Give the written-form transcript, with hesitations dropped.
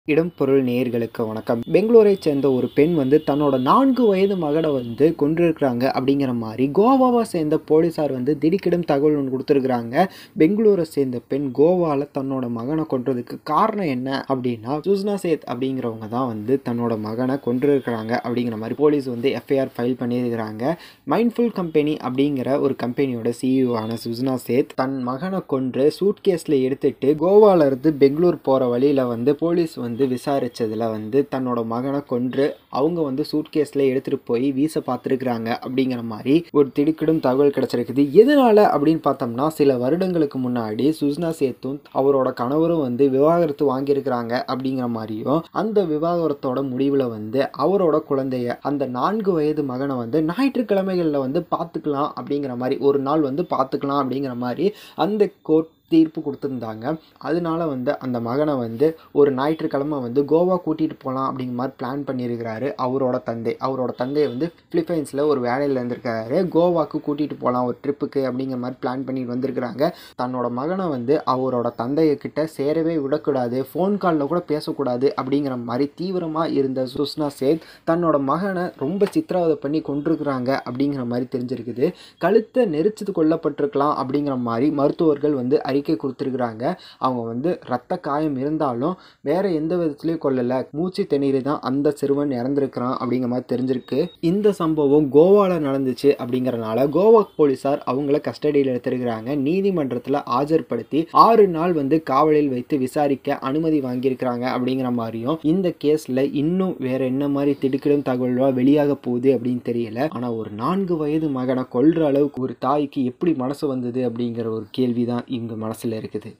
இடம் பொருள் நேயர்களுக்கு வணக்கம். பெங்களூரைச் சேர்ந்த ஒரு பெண் தன்னோட 4 வயது மகனை கொன்றிருக்கிறாங்க அப்படிங்கிற மாதிரி கோவாவை சேர்ந்த போலீசார் திடுக்கிடும் தகவல் ஒன்று கொடுத்துருக்குறாங்க. பெங்களூரை சேர்ந்த பெண் கோவாவில் தன்னோட மகனை கொன்றதுக்கு காரணம் என்ன அப்படின்னா, சுஷ்மா சேத் அப்படிங்கிறவங்க தான் தன்னோட மகனை கொன்றிருக்கிறாங்க அப்படிங்கிற மாதிரி போலீஸ் எஃப்ஐஆர் ஃபைல் பண்ணியிருக்கிறாங்க. மைண்ட்ஃபுல் கம்பெனி அப்படிங்கிற ஒரு கம்பெனியோட சிஇஓ ஆன சுஷ்மா சேத் தன் மகனை கொன்று சூட்கேஸில் எடுத்துட்டு கோவால இருந்து பெங்களூர் போகிற வழியில் போலீஸ் விசாரிச்சதுல தன்னோட மகனை கொன்று அவங்க சூட்கேஸ்ல எடுத்துட்டு போய் வீச பார்த்துருக்குறாங்க அப்படிங்கிற மாதிரி ஒரு திடுக்கிடும் தகவல் கிடைச்சிருக்குது. எதனால அப்படின்னு பார்த்தோம்னா, சில வருடங்களுக்கு முன்னாடி சுஷ்மா சேத்தும் அவரோட கணவரும் விவாகரத்து வாங்கியிருக்கிறாங்க அப்படிங்கிற மாதிரியும், அந்த விவாகரத்தோட முடிவில் அவரோட குழந்தைய அந்த 4 வயது மகனை ஞாயிற்றுக்கிழமைகளில் பார்த்துக்கலாம் அப்படிங்கிற மாதிரி ஒரு நாள் பார்த்துக்கலாம் அப்படிங்கிற மாதிரி அந்த கோர்ட் தீர்ப்பு கொடுத்துருந்தாங்க. அதனால அந்த மகனை ஒரு ஞாயிற்றுக்கிழமை கோவா கூட்டிகிட்டு போகலாம் அப்படிங்கிற மாதிரி பிளான் பண்ணியிருக்கிறாரு அவரோட தந்தை. அவரோட தந்தை பிலிப்பைன்ஸில் ஒரு வேலையில் இருந்திருக்காரு. கோவாக்கு கூட்டிகிட்டு போகலாம் ஒரு ட்ரிப்புக்கு அப்படிங்கிற மாதிரி பிளான் பண்ணிட்டு வந்திருக்கிறாங்க. தன்னோட மகனை அவரோட தந்தையக்கிட்ட சேரவே விடக்கூடாது, ஃபோன் காலில் கூட பேசக்கூடாது அப்படிங்கிற மாதிரி தீவிரமாக இருந்த சுஷ்மா சேத் தன்னோட மகனை ரொம்ப சித்திரவதை பண்ணி கொண்டிருக்கிறாங்க அப்படிங்கிற மாதிரி தெரிஞ்சிருக்குது. கழுத்தை நெரிச்சது கொல்லப்பட்டிருக்கலாம் அப்படிங்கிற மாதிரி மருத்துவர்கள் அறிக்கை கொடுத்துருக்குறாங்க. அவங்க ரத்த காயம் இருந்தாலும் வேற எந்த விதத்துலையும் கொல்லலை, மூச்சு திணறி தான் அந்த சிறுவன் இறந்திருக்கிறான் அப்படிங்கிற மாதிரி தெரிஞ்சிருக்கு. இந்த சம்பவம் கோவாவில் நடந்துச்சு அப்படிங்கிறனால கோவா போலீசார் அவங்கள கஸ்டடியில் எடுத்திருக்கிறாங்க. நீதிமன்றத்தில் ஆஜர்படுத்தி 6 நாள் காவலில் வைத்து விசாரிக்க அனுமதி வாங்கியிருக்கிறாங்க அப்படிங்கிற மாதிரியும், இந்த கேஸில் இன்னும் வேற என்ன மாதிரி திடுக்கிடும் தகவல்கள் வெளியாக போகுது அப்படின்னு தெரியல. ஆனால் ஒரு 4 வயது மகனை கொல்ற அளவுக்கு ஒரு தாய்க்கு எப்படி மனசு வந்தது அப்படிங்கிற ஒரு கேள்வி தான் இங்க மனசுல இருக்குது.